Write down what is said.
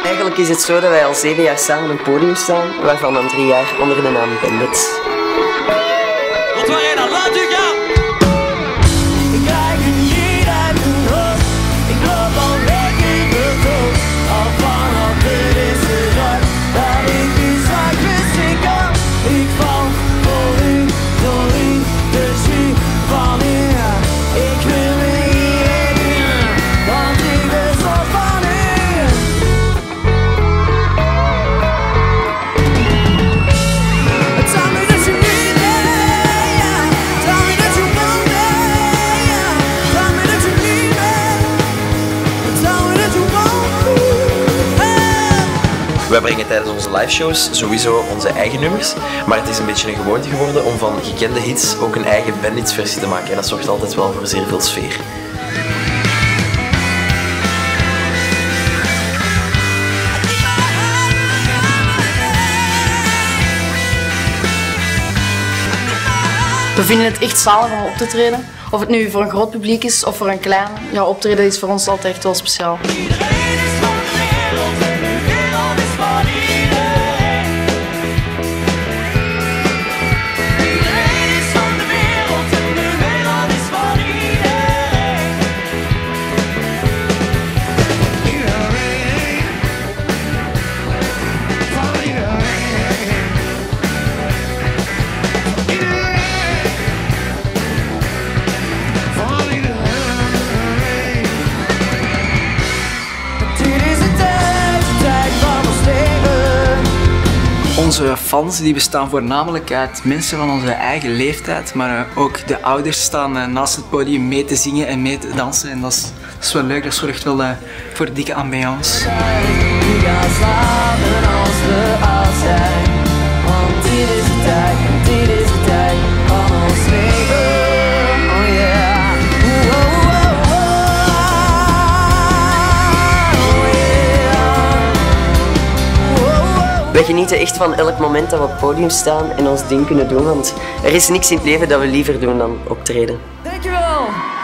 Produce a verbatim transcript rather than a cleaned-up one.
Eigenlijk is het zo dat wij al zeven jaar samen op een podium staan, waarvan dan drie jaar onder de naam Bandits. Tot waarin dan? Laat u gaan! Ik krijg het niet uit mijn hoofd. Ik loop al weken in de dood. Al vanaf de eerste dag dat ik u zag bezinken. Ik val voor u, door u, dus u van u. Ik wil me hier herinneren, want ik ben zo van u. Tell me that you need me, yeah. Tell me that you want me, yeah. Tell me that you need me. Tell me that you want me, hey. Wij brengen tijdens onze liveshows sowieso onze eigen nummers, maar het is een beetje een gewoonte geworden om van gekende hits ook een eigen Bandits versie te maken en dat zorgt altijd wel voor zeer veel sfeer. We vinden het echt zalig om op te treden. Of het nu voor een groot publiek is of voor een klein. Ja, optreden is voor ons altijd echt wel speciaal. Iedereen is van de wereld en de wereld is van iedereen. Iedereen is van de wereld en de wereld is van iedereen. Iedereen. Van iedereen. Iedereen. Van iedereen. Dit is de tijd, de tijd van ons leven. Onze fans die bestaan voornamelijk uit mensen van onze eigen leeftijd, maar uh, ook de ouders staan uh, naast het podium mee te zingen en mee te dansen en dat is, dat is wel leuk, dat zorgt wel uh, voor dikke ambiance. Die gaan slapen als we oud zijn. Want dit is de tijd, dit is de tijd van ons leven. Oh yeah. Oh, oh, oh, oh. Oh yeah. Oh, oh. We genieten echt van elk moment dat we op het podium staan en ons ding kunnen doen, want er is niks in het leven dat we liever doen dan optreden. Dankjewel.